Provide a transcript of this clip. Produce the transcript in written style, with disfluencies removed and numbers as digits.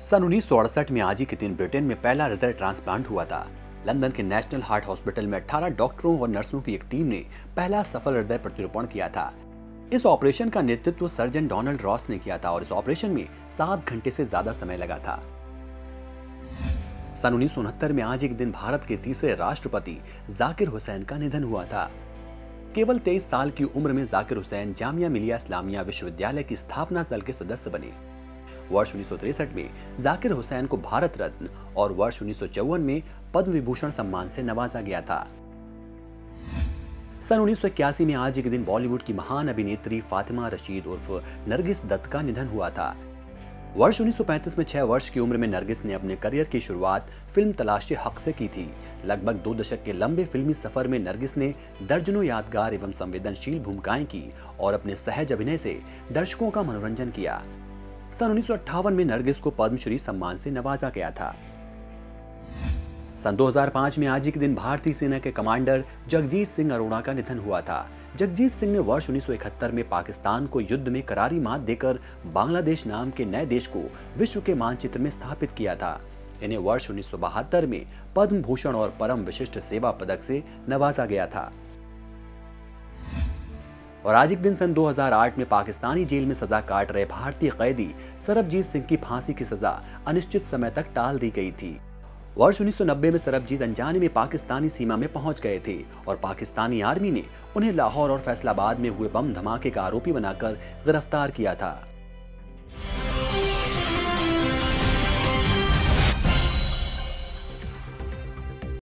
सन 1968 में आज ही के दिन ब्रिटेन में पहला हृदय ट्रांसप्लांट हुआ था। लंदन के नेशनल हार्ट हॉस्पिटल में 18 डॉक्टरों और नर्सों की एक टीम ने पहला सफल हृदय प्रत्यारोपण किया था। इस ऑपरेशन का नेतृत्व सर्जन डोनाल्ड रॉस ने किया था और इस ऑपरेशन में 7 घंटे से ज्यादा समय लगा था। सन 1969 में आज एक दिन भारत के तीसरे राष्ट्रपति जाकिर हुसैन का निधन हुआ था। केवल 23 साल की उम्र में जाकिर हुसैन जामिया मिलिया इस्लामिया विश्वविद्यालय की स्थापना दल के सदस्य बने। वर्ष 1963 में जाकिर हुसैन को भारत रत्न और वर्ष 1954 में पद्म विभूषण सम्मान से नवाजा गया था। सन 1981 में आज एक दिन बॉलीवुड की महान अभिनेत्री फातिमा रशीद उर्फ नरगिस दत्त का निधन हुआ था। वर्ष 1935 में 6 वर्ष की उम्र में नरगिस ने अपने करियर की शुरुआत फिल्म तलाशे हक से की थी। लगभग 2 दशक के लंबे फिल्मी सफर में नरगिस ने दर्जनों यादगार एवं संवेदनशील भूमिकाएं की और अपने सहज अभिनय से दर्शकों का मनोरंजन किया। सन 1958 में नरगिस को पद्मश्री सम्मान से नवाजा गया था। सन 2005 में आज ही के दिन भारतीय सेना के कमांडर जगजीत सिंह अरोड़ा का निधन हुआ था। जगजीत सिंह ने वर्ष 1971 में पाकिस्तान को युद्ध में करारी मात देकर बांग्लादेश नाम के नए देश को विश्व के मानचित्र में स्थापित किया था। इन्हें वर्ष 1972 में पद्म भूषण और परम विशिष्ट सेवा पदक से नवाजा गया था। और आज एक दिन सन 2008 में पाकिस्तानी जेल में सजा काट रहे भारतीय कैदी सरबजीत सिंह की फांसी की सजा अनिश्चित समय तक टाल दी गई थी। वर्ष 1990 में सरबजीत अनजाने में पाकिस्तानी सीमा में पहुंच गए थे और पाकिस्तानी आर्मी ने उन्हें लाहौर और फैसलाबाद में हुए बम धमाके का आरोपी बनाकर गिरफ्तार किया था।